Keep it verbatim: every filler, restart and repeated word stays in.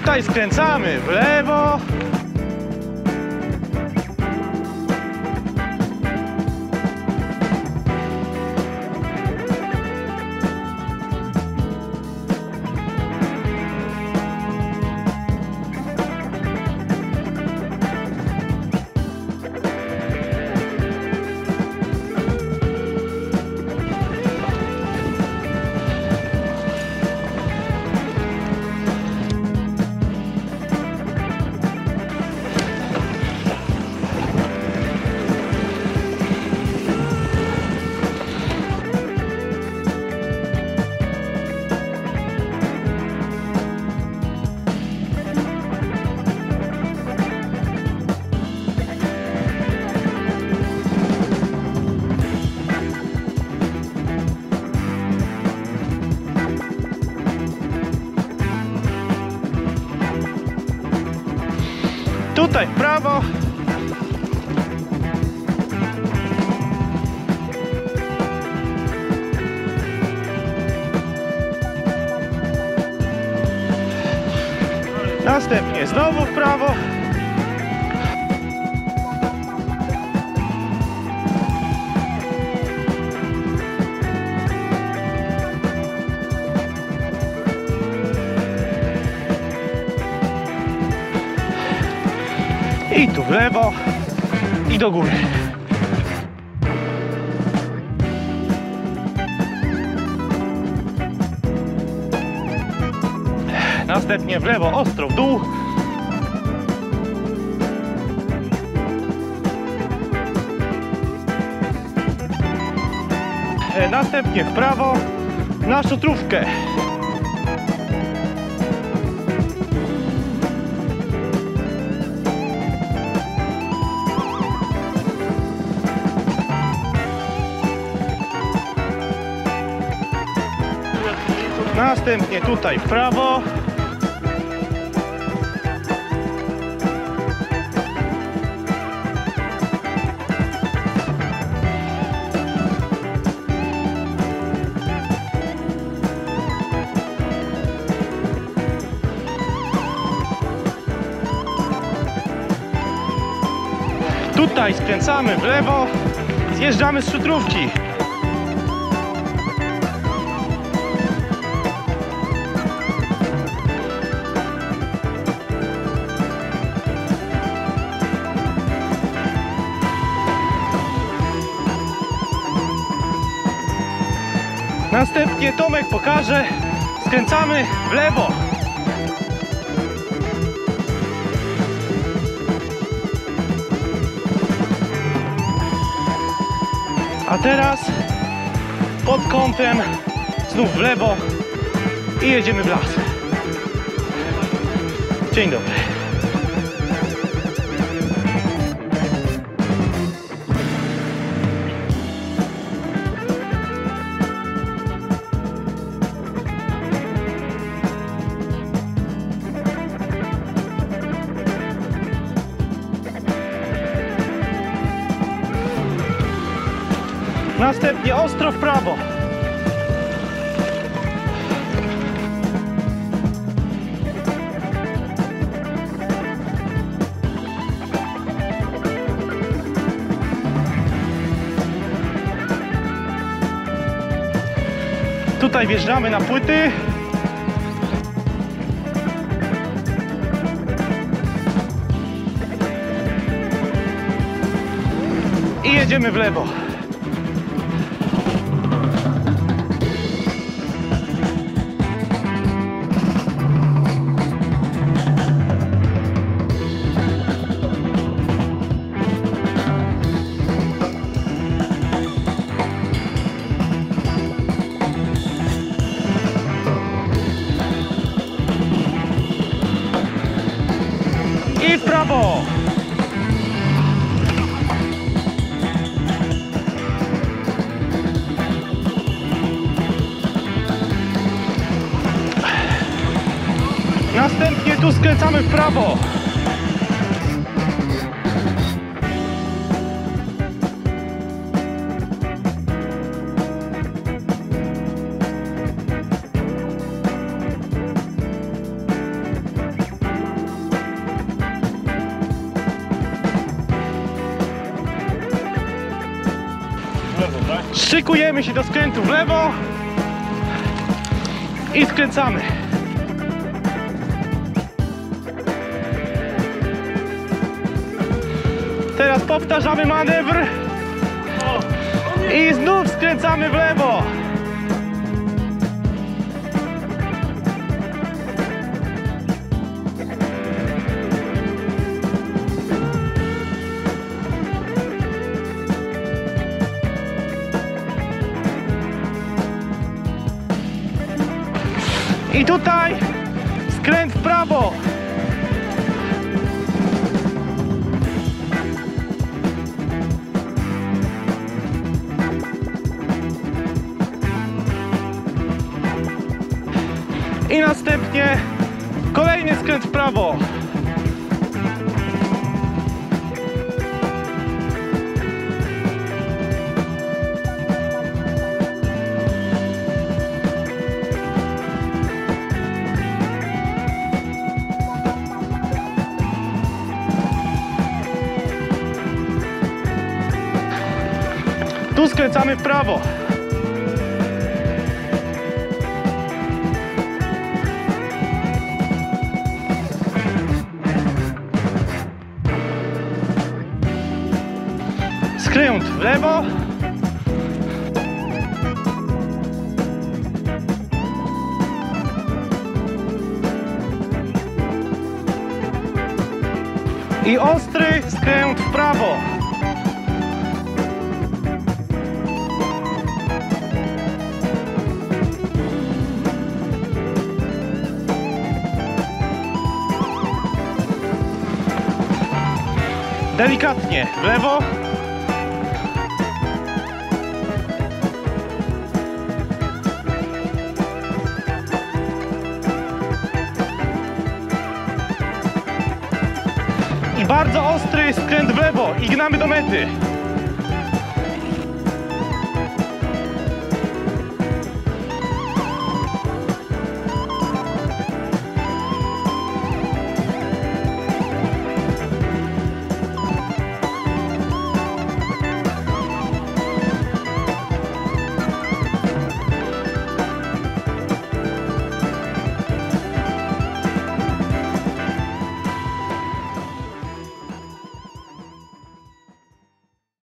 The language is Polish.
Tutaj skręcamy w lewo. Tutaj w prawo. Następnie znowu w prawo. I tu w lewo i do góry. Następnie w lewo ostro w dół. Następnie w prawo na szutrówkę. Następnie tutaj w prawo. Tutaj skręcamy w lewo, zjeżdżamy z szutrówki. Następnie Tomek pokaże, skręcamy w lewo. A teraz pod kątem znów w lewo i jedziemy w las. Dzień dobry. Następnie ostro w prawo. Tutaj wjeżdżamy na płyty. I jedziemy w lewo. I w prawo. Następnie tu skręcamy w prawo. Szykujemy się do skrętu w lewo i skręcamy. Teraz powtarzamy manewr i znów skręcamy w lewo. I tutaj skręt w prawo. I następnie kolejny skręt w prawo. Tu skręcamy w prawo. Skręt w lewo. I ostry skręt w prawo. Delikatnie w lewo. I bardzo ostry skręt w lewo i gnamy do mety.